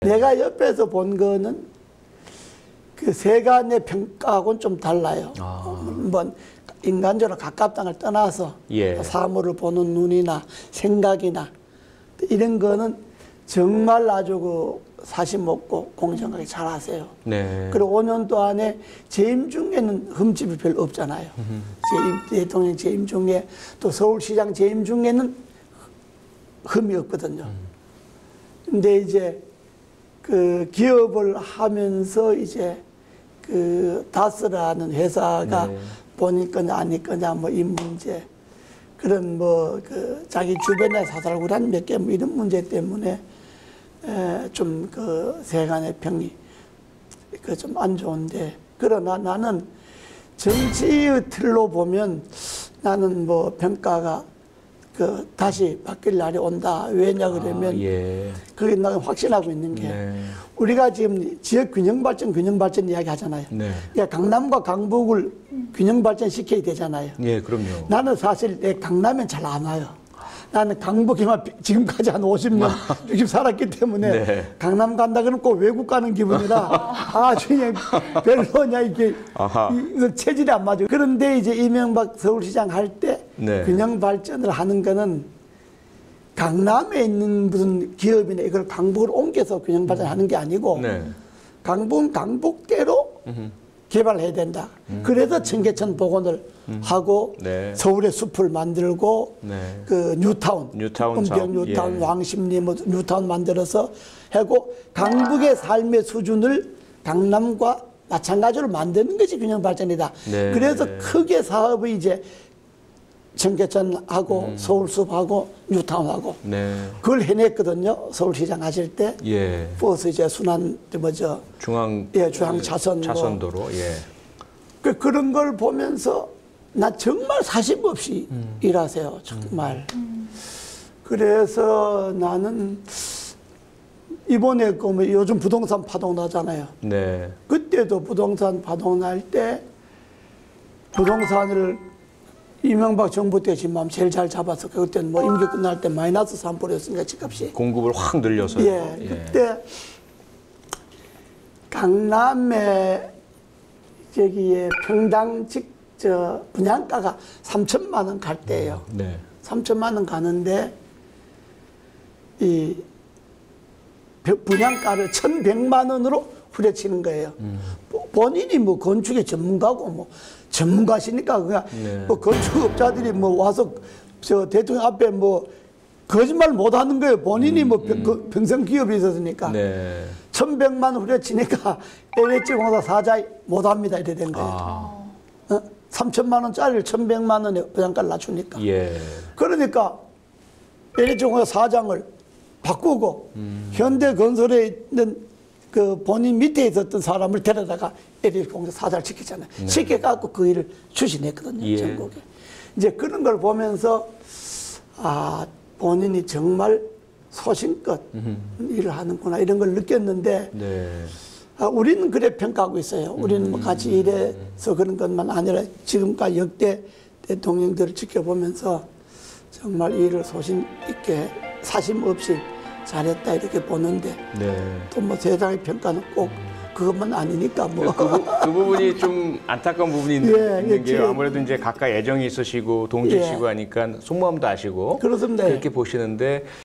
내가 옆에서 본 거는 그 세간의 평가하고는 좀 달라요. 뭐 인간적으로 가깝다는 걸 떠나서 예. 사물을 보는 눈이나 생각이나 이런 거는 정말 아주 그 사심 없고 공정하게 잘 하세요. 네. 그리고 5년도 안에 재임 중에는 흠집이 별로 없잖아요. 대통령 재임 중에 또 서울시장 재임 중에는 흠이 없거든요. 근데 이제 그 기업을 하면서 이제 그 다스라는 회사가 네. 본인 거냐 아니 거냐 뭐 이 문제 그런 뭐 그 자기 주변에 사살구란 몇 개 뭐 이런 문제 때문에 좀 그 세간의 평이 그 좀 안 좋은데 그러나 나는 정치의 틀로 보면 나는 뭐 평가가 그 다시 바뀔 날이 온다. 왜냐 그러면 예. 그게 나는 확신하고 있는 게 네. 우리가 지금 지역 균형 발전 이야기 하잖아요. 네. 그러니까 강남과 강북을 균형 발전 시켜야 되잖아요. 예, 그럼요. 나는 사실 내 강남엔 잘 안 와요. 나는 강북에만 지금까지 한 50년 60 살았기 때문에 네. 강남 간다 그러면 꼭 외국 가는 기분이라 아주 그냥 별로냐 이게 이거 체질이 안 맞아요. 그런데 이제 이명박 서울시장 할 때 네. 균형 발전을 하는 거는 강남에 있는 무슨 기업이나 이걸 강북으로 옮겨서 균형 발전하는 게 아니고 네. 강북은 강북대로 개발해야 된다. 그래서 청계천 복원을 하고 네. 서울의 숲을 만들고 네. 그 뉴타운, 뉴타운 은평 사업. 뉴타운, 예. 왕십리 뭐 뉴타운 만들어서 하고 강북의 삶의 수준을 강남과 마찬가지로 만드는 것이 균형 발전이다. 네. 그래서 크게 사업이 이제 청계천하고 서울숲하고 뉴타운하고 네. 그걸 해냈거든요. 서울시장 하실 때 예. 버스 이제 순환 뭐죠 중앙 중앙 차선 차선도로 예. 그런 걸 보면서 나 정말 사심 없이 일하세요. 정말. 그래서 나는 이번에 그 뭐 요즘 부동산 파동 나잖아요. 네. 그때도 부동산 파동 날 때 부동산을 이명박 정부 때 지금 제일 잘 잡아서 그때는 뭐 임기 끝날 때 마이너스 3%였으니까 집값이. 공급을 확 늘려서요. 예. 그때 강남에 저기에 평당 분양가가 3천만 원 갈 때예요. 네. 3천만 원 가는데 이 분양가를 1,100만 원으로 후려치는 거예요. 본인이 뭐 건축의 전문가고 뭐 전문가시니까 그냥 네. 뭐 건축업자들이 뭐 와서 저 대통령 앞에 뭐 거짓말 못 하는 거예요. 본인이 뭐 평생 기업이 있었으니까. 네. 1,100만 원 후려치니까 LH공사 사자 못 합니다. 이래 된 거예요. 3천만 원짜리를 1,100만 원에 분양가를 낮추니까. 예. 그러니까 LH공사 사장을 바꾸고 현대건설에 있는 그 본인 밑에 있었던 사람을 데려다가 LH공사 사장을 시켰잖아요. 네. 시켜갖고 그 일을 추진했거든요. 예. 전국에. 이제 그런 걸 보면서 아 본인이 정말 소신껏 일을 하는구나 이런 걸 느꼈는데 네. 우리는 그래 평가하고 있어요. 우리는 뭐 같이 일해서 그런 것만 아니라 지금까지 역대 대통령들을 지켜보면서 정말 일을 소신 있게 사심 없이 잘했다 이렇게 보는데 네. 또 뭐 세상의 평가는 꼭 그것만 아니니까 뭐. 그 부분이 좀 안타까운 부분이 예, 있는 게 지금- 아무래도 이제 각각 애정이 있으시고 동지시고 예. 하니까 속마음도 아시고 그렇습니다. 그렇게 보시는데